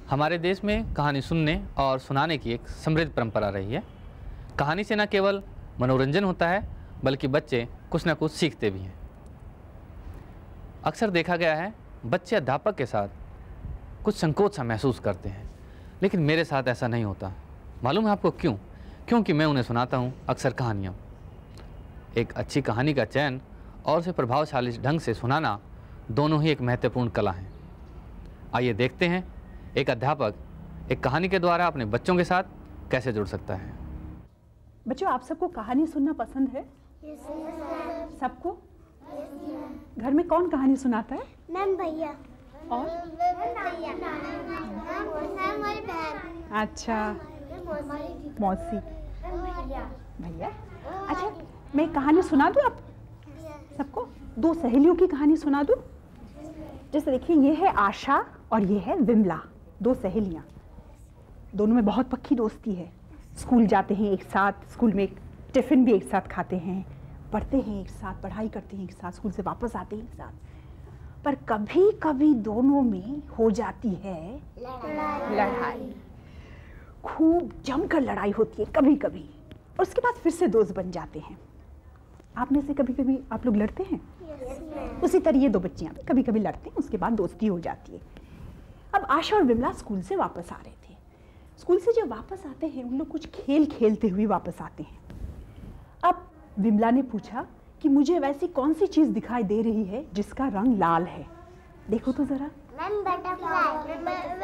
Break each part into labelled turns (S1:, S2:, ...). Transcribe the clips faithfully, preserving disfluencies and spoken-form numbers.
S1: हमारे देश में कहानी सुनने और सुनाने की एक समृद्ध परंपरा रही है। कहानी से न केवल मनोरंजन होता है बल्कि बच्चे कुछ न कुछ सीखते भी हैं। अक्सर देखा गया है बच्चे अध्यापक के साथ कुछ संकोच सा महसूस करते हैं, लेकिन मेरे साथ ऐसा नहीं होता। मालूम है आपको क्यों? क्योंकि मैं उन्हें सुनाता हूँ अक्सर कहानियाँ। एक अच्छी कहानी का चयन और उसे प्रभावशाली ढंग से सुनाना दोनों ही एक महत्वपूर्ण कला है। आइए देखते हैं एक अध्यापक एक कहानी के द्वारा अपने बच्चों के साथ कैसे जुड़ सकता है।
S2: बच्चों, आप सबको कहानी सुनना पसंद है?
S3: yes,
S2: सबको? yes, घर में कौन कहानी सुनाता है?
S3: मैम भैया।
S2: और
S3: भैया। मैम हमारी बहन।
S2: अच्छा, मौसी। भैया। अच्छा, मैं कहानी सुना दूँ आप सबको? दो सहेलियों की कहानी सुना दूँ? जैसे देखिए, ये है आशा और ये है विमला, दो सहेलियाँ। दोनों में बहुत पक्की दोस्ती है। स्कूल जाते हैं एक साथ, स्कूल में टिफ़िन भी एक साथ खाते हैं, पढ़ते हैं एक साथ, पढ़ाई करते हैं एक साथ, स्कूल से वापस आते हैं एक साथ। पर कभी कभी दोनों में हो जाती है लड़ाई, लड़ाई। खूब जमकर लड़ाई होती है कभी कभी, और उसके बाद फिर से दोस्त बन जाते हैं। आप में से कभी कभी आप लोग लड़ते हैं? yes, उसी तरह ये दो बच्चियां भी कभी कभी लड़ते हैं, उसके बाद दोस्ती हो जाती है। अब आशा और विमला स्कूल से वापस आ रहे थे। स्कूल से जब वापस आते हैं, उन लोग कुछ खेल खेलते हुए वापस आते हैं। अब विमला ने पूछा कि मुझे वैसी कौन सी चीज दिखाई दे रही है जिसका रंग लाल है? देखो तो जरा।
S3: Ma'am butterfly.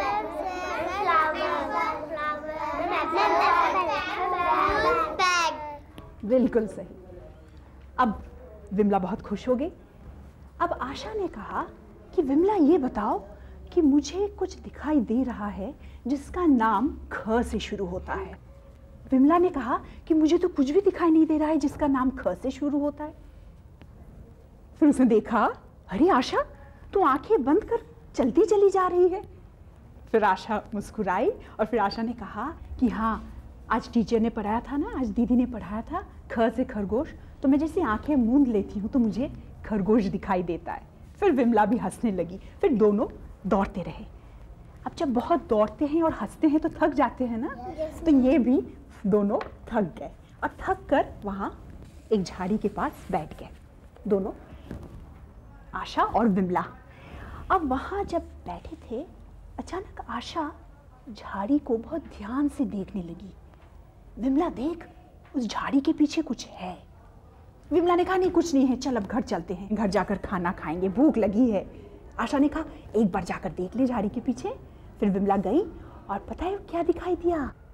S2: बिल्कुल सही। अब विमला बहुत खुश हो गई। अब आशा ने कहा कि विमला, ये बताओ कि मुझे कुछ दिखाई दे रहा है जिसका नाम ख से शुरू होता है। विमला ने कहा कि मुझे तो कुछ भी दिखाई नहीं दे रहा है जिसका नाम ख से शुरू होता है। फिर उसने देखा, अरे आशा, तू आंखें बंद कर चलती चली जा रही है। फिर आशा मुस्कुराई और फिर आशा ने कहा कि हाँ, आज टीचर ने पढ़ाया था ना, आज दीदी ने पढ़ाया था ख से खरगोश, तो मैं जैसे आंखें मूंद लेती हूँ तो मुझे खरगोश दिखाई देता है। फिर विमला भी हंसने लगी। फिर दोनों दौड़ते रहे। अब जब बहुत दौड़ते हैं और हंसते हैं तो थक जाते हैं ना, तो ये भी दोनों थक गए और थक कर वहाँ एक झाड़ी के पास बैठ गए, दोनों, आशा और विमला। अब वहाँ जब बैठे थे, अचानक आशा झाड़ी को बहुत ध्यान से देखने लगी। विमला, देख, उस झाड़ी के पीछे कुछ है। विमला ने कहा, नहीं कुछ नहीं है, चल अब घर चलते हैं, घर जाकर खाना खाएंगे, भूख लगी है। आशा ने कहा, एक बार जाकर देख ले झाड़ी के पीछे। फिर विमला गई और पता है क्या दिखाई दिया?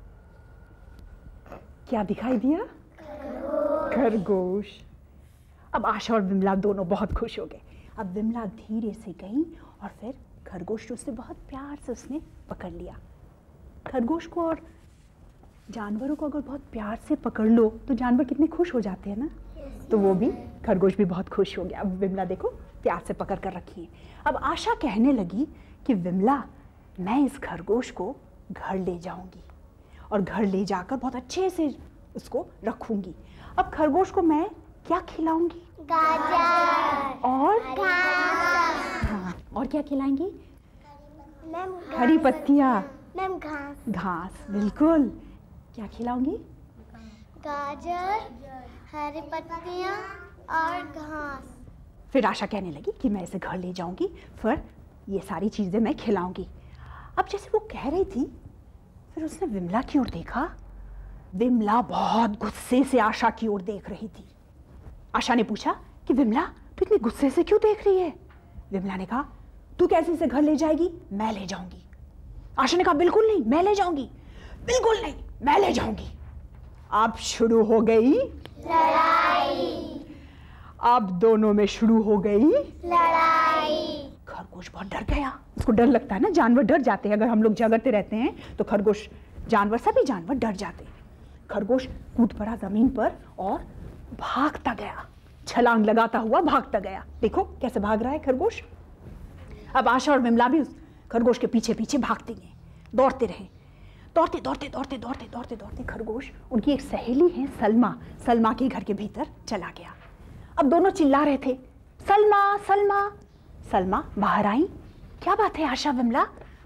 S2: क्या दिखाई दिया? खरगोश। अब आशा और विमला दोनों बहुत खुश हो गए। अब विमला धीरे से गई और फिर खरगोश उससे बहुत प्यार से उसने पकड़ लिया। खरगोश को और जानवरों को अगर बहुत प्यार से पकड़ लो तो जानवर कितने खुश हो जाते हैं ना, तो वो भी, खरगोश भी बहुत खुश हो गया। अब विमला देखो प्यार से पकड़ कर रखी है। अब आशा कहने लगी कि विमला, मैं इस खरगोश को घर ले जाऊंगी और घर ले जाकर बहुत अच्छे से उसको रखूंगी। अब खरगोश को मैं क्या खिलाऊंगी?
S3: गाजर
S2: और
S3: घास।
S2: हाँ, और क्या खिलाएंगी?
S3: मैम
S2: हरी पत्तियाँ।
S3: मैम घास।
S2: घास, बिल्कुल। क्या खिलाऊंगी?
S3: गाजर, हरी पत्तियाँ और घास।
S2: फिर आशा कहने लगी कि मैं इसे घर ले जाऊंगी, फिर ये सारी चीजें मैं खिलाऊंगी। अब जैसे वो कह रही थी, फिर उसने विमला की ओर देखा। विमला बहुत गुस्से से आशा की ओर देख रही थी। आशा ने पूछा कि विमला, तू इतने गुस्से से क्यों देख रही है? विमला ने कहा, तू कैसे इसे घर ले जाएगी? मैं ले जाऊंगी। आशा ने कहा, बिल्कुल नहीं, मैं ले जाऊंगी। बिल्कुल नहीं, मैं ले जाऊंगी। अब शुरू हो गई
S3: लड़ाई।
S2: अब दोनों में शुरू हो गई
S3: लड़ाई।
S2: खरगोश बहुत डर गया। उसको डर लगता है ना, जानवर डर जाते हैं। अगर हम लोग झगड़ते रहते हैं तो खरगोश, जानवर, सभी जानवर डर जाते हैं। खरगोश कूद पड़ा जमीन पर और भागता गया, छलांग लगाता हुआ भागता गया। देखो कैसे भाग रहा है खरगोश। अब आशा और विमला भी उस खरगोश के पीछे पीछे भागते गए, दौड़ते रहे। दौड़ते दौड़ते दौड़ते दौड़ते दौड़ते दौड़ते खरगोश उनकी एक सहेली है सलमा, सलमा के घर के भीतर चला गया। अब दोनों चिल्ला रहे थे, सलमा सलमा। सलमा बाहर आई। क्या बात है आशा, विमला,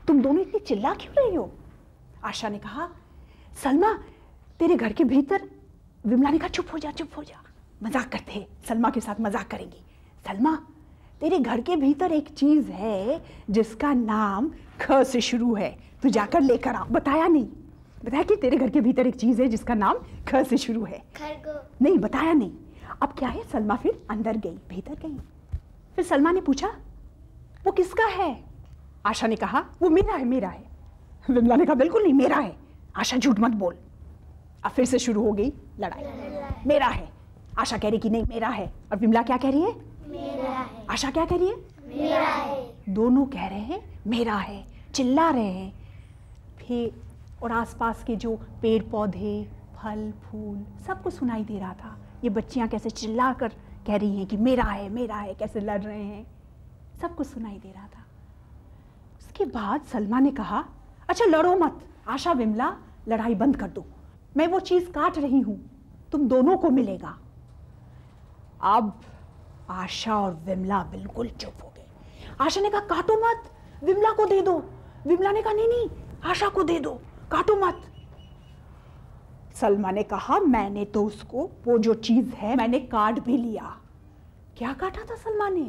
S2: तुम दोनों इतनी चिल्ला क्यों रही हो? आशा ने कहा, सलमा तेरे घर के भीतर। विमला ने कहा, चुप हो जा चुप हो जा, मजाक करते हैं, सलमा के साथ मजाक करेंगी। सलमा तेरे घर के भीतर एक चीज है जिसका नाम ख से शुरू है, तू जाकर लेकर आ। बताया नहीं, बताया कि तेरे घर के भीतर एक चीज है जिसका नाम ख से शुरू है।
S3: खरगोश।
S2: नहीं बताया नहीं। अब क्या है, सलमा फिर अंदर गई, भीतर गई। फिर सलमा ने पूछा, वो किसका है? आशा ने कहा, वो मेरा है मेरा है। विमला ने कहा, बिल्कुल नहीं, मेरा है। आशा झूठ मत बोल। अब फिर से शुरू हो गई लड़ाई। मेरा है। आशा कह रही कि नहीं मेरा है, और विमला क्या कह रही है?
S3: मेरा है।
S2: आशा क्या कह रही है?
S3: मेरा है।
S2: दोनों कह रहे हैं मेरा है, चिल्ला रहे हैं। फिर और आसपास के जो पेड़ पौधे, फल फूल, सबको सुनाई दे रहा था। ये बच्चियां कैसे चिल्ला कर कह रही हैं कि मेरा है मेरा है, कैसे लड़ रहे हैं, सबको सुनाई दे रहा था। उसके बाद सलमा ने कहा, अच्छा लड़ो मत, आशा विमला लड़ाई बंद कर दो, मैं वो चीज काट रही हूं, तुम दोनों को मिलेगा। अब आशा और विमला बिल्कुल चुप हो गए। आशा ने कहा, काटो मत, विमला को दे दो। विमला ने कहा, नहीं नहीं आशा को दे दो, काटो मत। सलमा ने कहा, मैंने तो उसको वो जो चीज है मैंने काट भी लिया। क्या काटा था सलमा ने?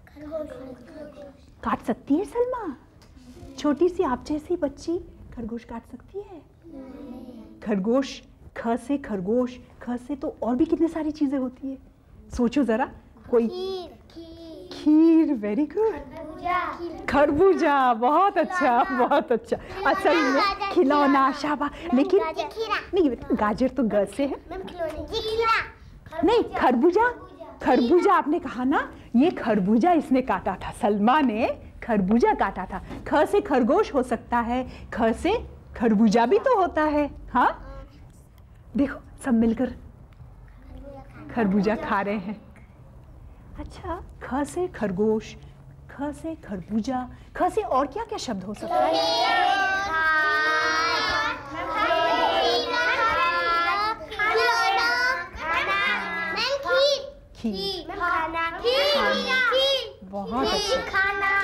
S2: काट सकती है सलमा? छोटी सी आप जैसी बच्ची खरगोश काट सकती है? खरगोश, ख से खरगोश, ख से तो और भी कितनी सारी चीजें होती है, सोचो जरा। कोई खीर, वेरी गुड। खरबूजा, बहुत अच्छा बहुत अच्छा। असल में खिलौना, शाबाश। लेकिन नहीं, गाजर तो ग से है। नहीं, खरबूजा, खरबूजा आपने कहा ना, ये खरबूजा इसने काटा था, सलमा ने खरबूजा काटा था। ख से खरगोश हो सकता है, ख से खरबूजा भी तो होता है। हाँ देखो, सब मिलकर खरबूजा खा रहे हैं। अच्छा, ख से खरगोश, ख से खरबूजा, ख से और क्या क्या शब्द हो सकता है? खीर, बहुत अच्छा।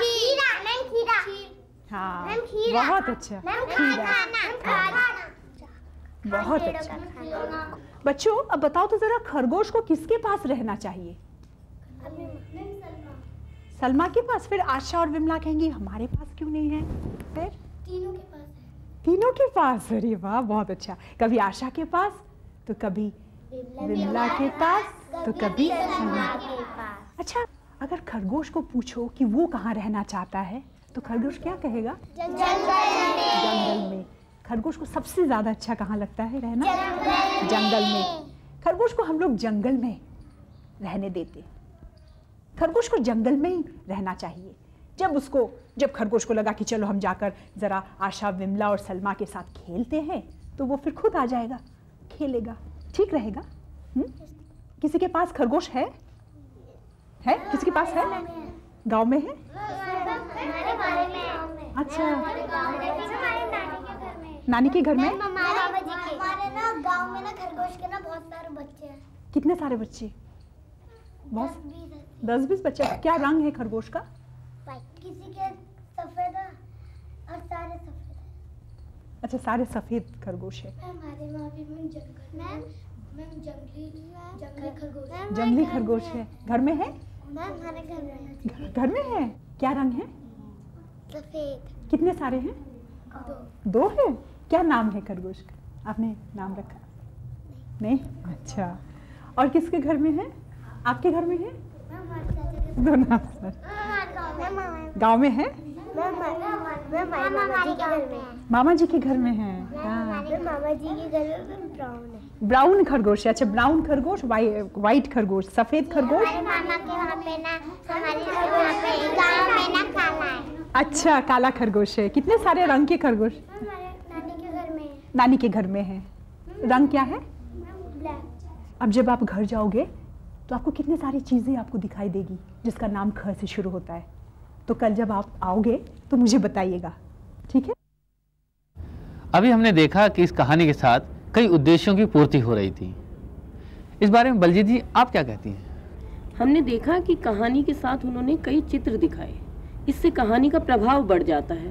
S2: हाँ बहुत अच्छा, खीरा, बहुत अच्छा। बच्चों अब बताओ तो जरा, खरगोश को किसके पास रहना चाहिए? सलमा के पास। फिर आशा और विमला कहेंगी हमारे पास क्यों नहीं है? फिर
S3: तीनों के पास है।
S2: तीनों के पास। अरे वाह, बहुत अच्छा। कभी आशा के पास, तो कभी विमला के पास, तो कभी सलमा के पास। अच्छा, अगर खरगोश को पूछो कि वो कहाँ रहना चाहता है, तो खरगोश क्या कहेगा? जंगल में। खरगोश को सबसे ज्यादा अच्छा कहाँ लगता है रहना? जंगल में। खरगोश को हम लोग जंगल में रहने देते। खरगोश को जंगल में ही रहना चाहिए। जब उसको जब खरगोश को लगा कि चलो हम जाकर जरा आशा, विमला और सलमा के साथ खेलते हैं, तो वो फिर खुद आ जाएगा, खेलेगा, ठीक रहेगा। हुँ? किसी के पास खरगोश है? है किसी के पास है? गांव में है? अच्छा, नानी के घर में?
S3: हमारे ना गांव में ना खरगोश के ना बहुत सारे बच्चे हैं।
S2: कितने सारे बच्चे? बहुत, दस बीस बच्चे। क्या रंग है खरगोश का?
S3: किसी के सफेद और सारे सफेद।
S2: अच्छा, सारे सफेद खरगोश है।
S3: हमारे वहाँ भी मैम जंगल मैम मैम जंगली जंगली खरगोश
S2: जंगली खरगोश है। घर में है?
S3: मैम हमारे घर में
S2: घर में है। क्या रंग है?
S3: सफेद।
S2: कितने सारे हैं?
S3: दो।
S2: दो है। क्या नाम है खरगोश का? आपने नाम रखा? नहीं, नहीं? अच्छा। और किसके घर में है? आपके घर में है? दोनों गांव में है? मामा जी के घर में है।
S3: मामा जी के घर में ब्राउन है।
S2: ब्राउन खरगोश है। अच्छा, ब्राउन खरगोश, व्हाइट खरगोश, सफेद खरगोश।
S3: मामा के वहाँ पे ना, हमारे वहाँ पे गाँव में ना काला है।
S2: अच्छा, काला खरगोश है। कितने सारे रंग के खरगोश?
S3: नानी के घर में।
S2: नानी के घर में है। रंग क्या है?
S3: ब्लैक।
S2: अब जब आप घर जाओगे तो आपको कितनी सारी चीजें आपको दिखाई देगी जिसका नाम ख से शुरू होता है। तो कल जब आप आओगे तो मुझे बताइएगा, ठीक है?
S1: अभी हमने देखा कि इस कहानी के साथ कई उद्देश्यों की पूर्ति हो रही थी। इस बारे में बलजीत जी आप क्या कहती हैं?
S4: हमने देखा कि कहानी के साथ उन्होंने कई चित्र दिखाए, इससे कहानी का प्रभाव बढ़ जाता है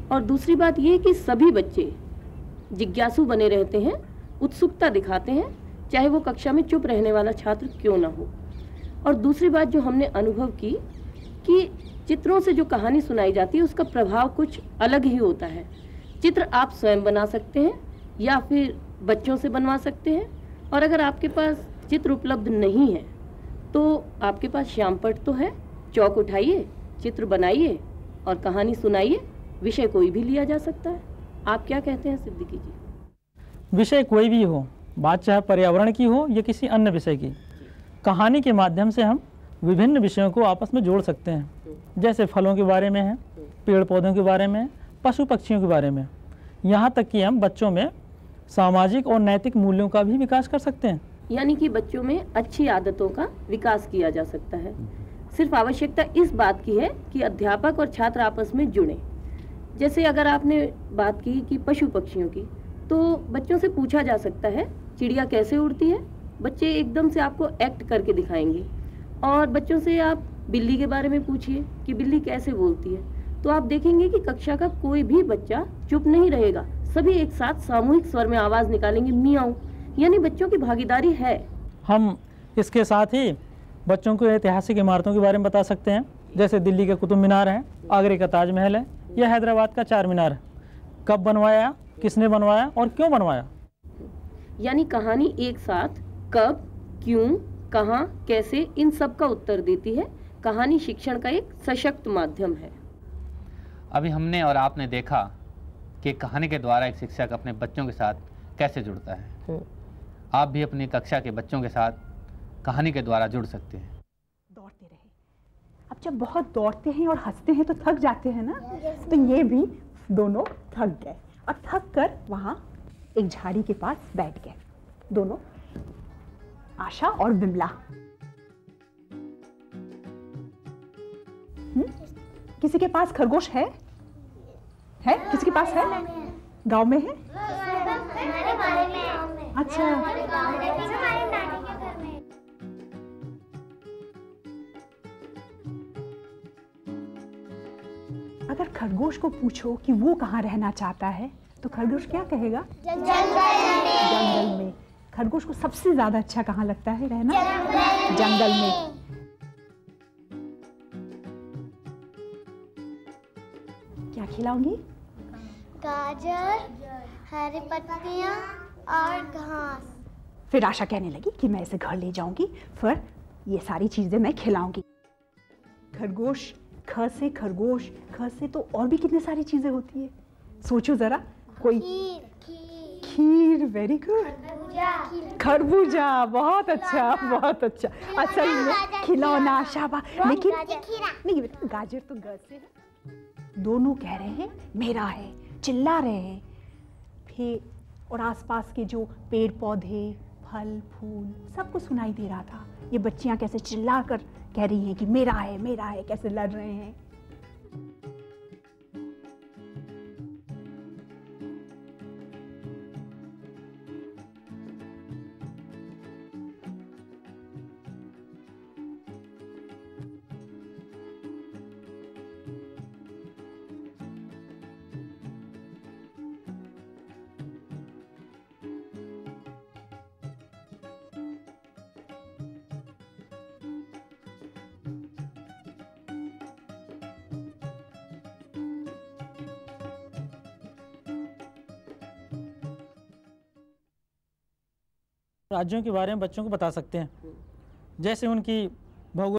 S4: और दूसरी बात ये कि सभी बच्चे जिज्ञासु बने रहते हैं, उत्सुकता दिखाते हैं, चाहे वो कक्षा में चुप रहने वाला छात्र क्यों ना हो। और दूसरी बात जो हमने अनुभव की कि चित्रों से जो कहानी सुनाई जाती है उसका प्रभाव कुछ अलग ही होता है। चित्र आप स्वयं बना सकते हैं या फिर बच्चों से बनवा सकते हैं, और अगर आपके पास चित्र उपलब्ध नहीं है तो आपके पास श्यामपट्ट तो है, चौक उठाइए, चित्र बनाइए और कहानी सुनाइए। विषय कोई भी लिया जा सकता है। आप क्या कहते हैं सिद्दीकी जी?
S5: विषय कोई भी हो, बात चाहे पर्यावरण की हो या किसी अन्य विषय की, कहानी के माध्यम से हम विभिन्न विषयों को आपस में जोड़ सकते हैं। जैसे फलों के बारे में है, पेड़ पौधों के बारे में, पशु पक्षियों के बारे में, यहाँ तक कि हम बच्चों में सामाजिक और नैतिक मूल्यों का भी विकास कर सकते हैं।
S4: यानी कि बच्चों में अच्छी आदतों का विकास किया जा सकता है। सिर्फ आवश्यकता इस बात की है कि अध्यापक और छात्र आपस में जुड़ें। जैसे अगर आपने बात की कि पशु पक्षियों की, तो बच्चों से पूछा जा सकता है चिड़िया कैसे उड़ती है, बच्चे एकदम से आपको एक्ट करके दिखाएंगे। और बच्चों से आप बिल्ली के बारे में पूछिए कि बिल्ली कैसे बोलती है, तो आप देखेंगे कि कक्षा का कोई भी बच्चा चुप नहीं रहेगा, सभी एक साथ सामूहिक स्वर में आवाज़ निकालेंगे, मियाऊं। यानी बच्चों की भागीदारी है। हम
S5: इसके साथ ही बच्चों को ऐतिहासिक इमारतों के बारे में बता सकते हैं, जैसे दिल्ली का कुतुब मीनार है, आगरे का ताजमहल है, या हैदराबाद का चार मीनार है। कब बनवाया, किसने बनवाया और क्यों बनवाया।
S4: यानी कहानी एक साथ कब, क्यों, कहाँ, कैसे, इन सब का उत्तर देती है। कहानी शिक्षण का एक सशक्त माध्यम है।
S1: अभी हमने और आपने देखा कि कहानी के द्वारा एक शिक्षक अपने बच्चों के साथ कैसे जुड़ता है। आप भी अपनी कक्षा के बच्चों के साथ कहानी के द्वारा जुड़ सकते हैं।
S2: दौड़ते रहे। अब जब बहुत दौड़ते हैं और हंसते हैं तो थक जाते हैं ना, तो ये भी दोनों थक गए और थक कर वहाँ एक झाड़ी के पास बैठ गए, दोनों, आशा और विमला। हुँ? किसी के पास खरगोश है? है? किसी के पास है? गांव में है? अच्छा। अगर खरगोश को पूछो कि वो कहाँ रहना चाहता है तो खरगोश क्या कहेगा? जंगल में। खरगोश को सबसे ज्यादा अच्छा कहाँ लगता है रहना? जंगल में। क्या खिलाऊंगी?
S3: गाजर, हरी पत्तियाँ और घास।
S2: फिर आशा कहने लगी कि मैं इसे घर ले जाऊंगी, फिर ये सारी चीजें मैं खिलाऊंगी। खरगोश, ख से खरगोश, ख से तो और भी कितनी सारी चीजें होती है, सोचो जरा। कोई
S3: खीर,
S2: खीर, वेरी गुड। खरबूजा, बहुत अच्छा, बहुत अच्छा। असल में खिलौना, शाबाश। लेकिन नहीं बेटा, गाजर तो ग से है। दोनों कह रहे हैं मेरा है, चिल्ला रहे हैं। फिर और आसपास के जो पेड़ पौधे, फल फूल, सबको सुनाई दे रहा था। ये बच्चियां कैसे चिल्ला कर कह रही हैं कि मेरा है, मेरा है, कैसे लड़ रहे हैं।
S5: राज्यों के बारे में बच्चों को बता सकते हैं, जैसे उनकी